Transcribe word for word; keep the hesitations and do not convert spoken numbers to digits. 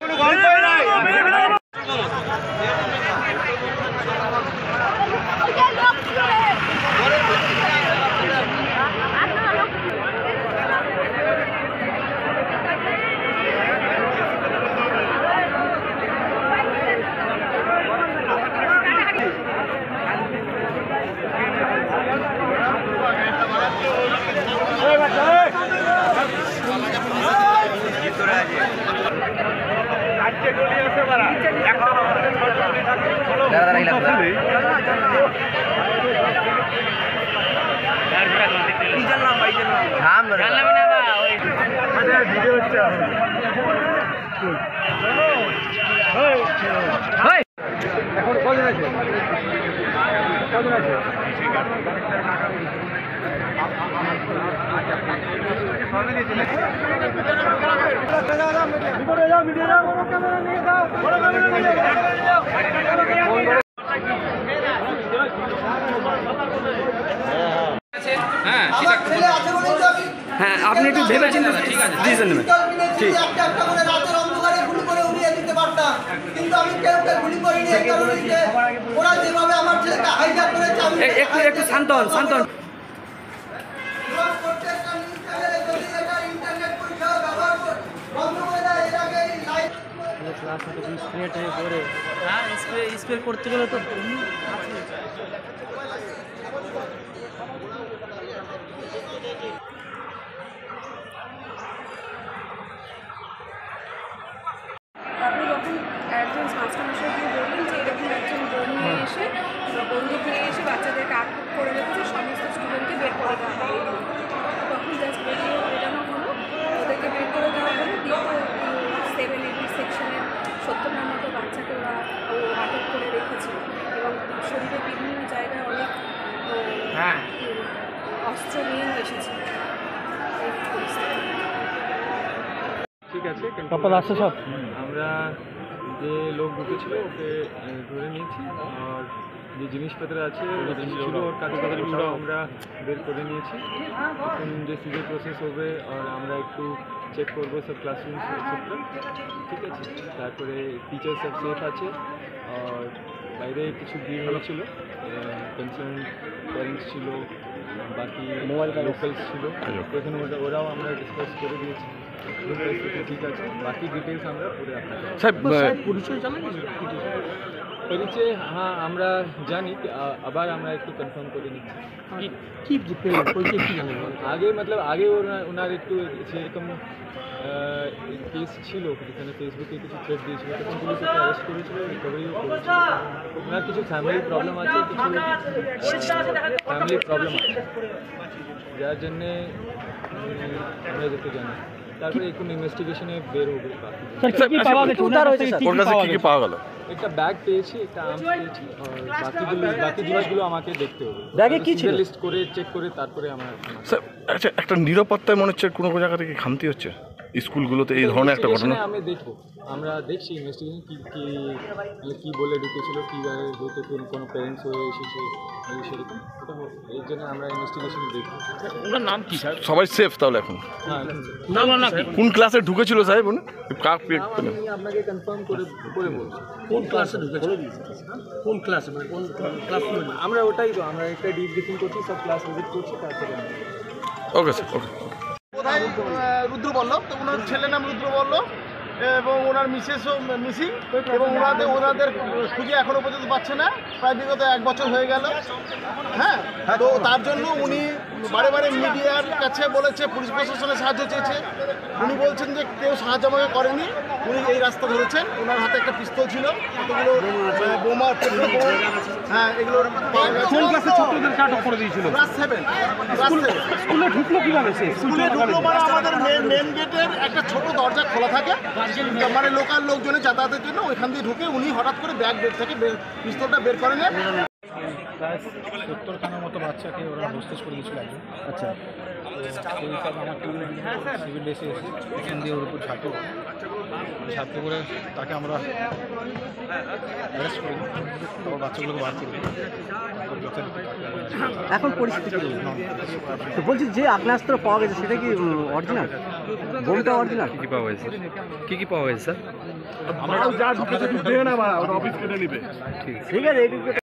এখন কজন আছে কজন আছে হ্যাঁ আপনি একটু ভেবে চিন্তে ডিসিশন নেবেন ঠিক একটু একটু শান্ত হন শান্ত হন স্প্রে করতে গেলে তো আপনি যখন একজন মাস্টারমশাইকে বললেন যে এরকম একজন বোন নিয়ে এসে বন্দুক নিয়ে এসে বাচ্চাদেরকে আটক করে রেখেছে সমস্ত স্টুডেন্টকে বের করে দেওয়া হয় তখন জাস্ট বেরিয়ে বেরানো হলো ওদেরকে বের করে দেওয়া হলো দিয়ে সেভেন এইট সেকশনের সত্তরের মতো বাচ্চাকে ওরা আটক করে রেখেছিল এবং শরীরের বিভিন্ন জায়গায় অনেক অস্ত্র নিয়েও এসেছে ঠিক আছে কপাল আসছে সব আমরা যে লোক ঢুকেছিল ওকে ধরে নিয়েছি আর যে জিনিসপত্র আছে ছিল ওর কাগজপত্র আমরা বের করে নিয়েছি এখন যে সিভিল প্রসেস হবে আর আমরা একটু চেক করবো সব ক্লাসরুম এটসেট্রা ঠিক আছে তারপরে টিচার সব সেফ আছে আর বাইরে কিছু ভিড় হয়েছিল কনসার্ন প্যারেন্টস ছিল বাকি মোবাইল লোকালস ছিল এখানে ওটা ওরাও আমরা ডিসকাস করে দিয়েছি ঠিক আছে বাকি ডিটেলস আমরা পুরো আপনাকে পরিচয় জানেন পরিচয় হ্যাঁ আমরা জানি আবার আমরা একটু কনফার্ম করে নিচ্ছি কি পরিচয় কি জানেন আগে মতলব আগে ওনার একটু সেরকম কেস ছিল যেখানে ফেসবুকে কিছু থ্রেট দিয়েছিল তখন পুলিশ ওকে অ্যারেস্ট করেছিল রিকভারিও করেছিল ওনার কিছু ফ্যামিলি প্রবলেম আছে কিছু ফ্যামিলি প্রবলেম আছে যার জন্যে আমরা যেতে জানি তারপরে একটু ইনভেস্টিগেশনে বের হবে একটা ব্যাগ পেয়েছি একটা আর্মস পেয়েছি আর বাকি বাকি জিনিসগুলো আমাকে দেখতে হবে ব্যাগে কি ছিল লিস্ট করে চেক করে তারপরে আমরা আচ্ছা একটা নিরাপত্তায় মনে হচ্ছে কোনো কোনো জায়গা থেকে খামতি হচ্ছে স্কুলগুলোতে এই ধরনের একটা ঘটনা আমি দেখবো আমরা দেখছি ইনভেস্টিগেশন কী কী কী বলে ঢুকেছিল কীভাবে হয়তো কোনো প্যারেন্টস হয়ে এসেছে সেরকম ওটা এর জন্য আমরা ইনভেস্টিগেশন দেখবো ওনার নাম কি স্যার সবাই সেফ তাহলে এখন হ্যাঁ না না না কোন ক্লাসে ঢুকেছিল সাহেব কাক আমি আপনাকে কনফার্ম করে করে বলছি কোন ক্লাসে ঢুকেছিল কোন ক্লাসে মানে কোন ক্লাস আমরা ওটাই তো আমরা একটা ডিব্রিফিং করছি সব ক্লাস ভিজিট করছি তারপরে ওকে স্যার ওকে কোথায় রুদ্র বল্লভ তো ওনার ছেলের নাম রুদ্র বল্লভ এবং ওনার মিসেসও মিসিং এবং ওনাদের ওনাদের খুঁজে এখনও পর্যন্ত পাচ্ছে না প্রায় বিগত এক বছর হয়ে গেল হ্যাঁ তো তার জন্য উনি বারে বারে মিডিয়ার কাছে বলেছে পুলিশ প্রশাসনের সাহায্য চেয়েছে উনি বলছেন যে কেউ সাহায্য আমাকে করেনি উনি এই রাস্তা ধরেছেন ওনার হাতে একটা পিস্তল ছিল কতগুলো বোমা হ্যাঁ এগুলো কোন ক্লাসের ছাত্রদেরকে আটক করে দিয়েছিল ক্লাস সেভেন ক্লাস সেভেন স্কুলে ঢুকলো কিভাবে সে স্কুলে ঢুকলো মানে আমাদের মেন গেটের একটা ছোট দরজা খোলা থাকে মানে লোকাল লোকজনের যাতায়াতের জন্য ওইখান দিয়ে ঢুকে উনি হঠাৎ করে ব্যাগ বের থেকে পিস্তলটা বের করে নেন প্রায় সত্তরখানার মতো বাচ্চাকে ওরা হোস্টেজ করে দিয়েছিল একজন। আচ্ছা, তো সেই হিসাবে আমার টিম সিভিল ড্রেসে এসে এখান দিয়ে ওর উপর ঝাঁপিয়ে পড়ে ঝাঁপিয়ে পড়ে তাকে আমরা অ্যারেস্ট করি, তারপর বাচ্চাগুলোকে বার করি। এখন পরিস্থিতি কি? তো বলছি যে আগ্নেয়াস্ত্র পাওয়া গেছে সেটা কি অরিজিনাল? বোমটা অরিজিনাল? কী কী পাওয়া হয়েছে কী কী পাওয়া হয়েছে স্যার? আমরা যা ঢুকেছে ঢুকে না, অফিস কেটে নিবে। ঠিক আছে,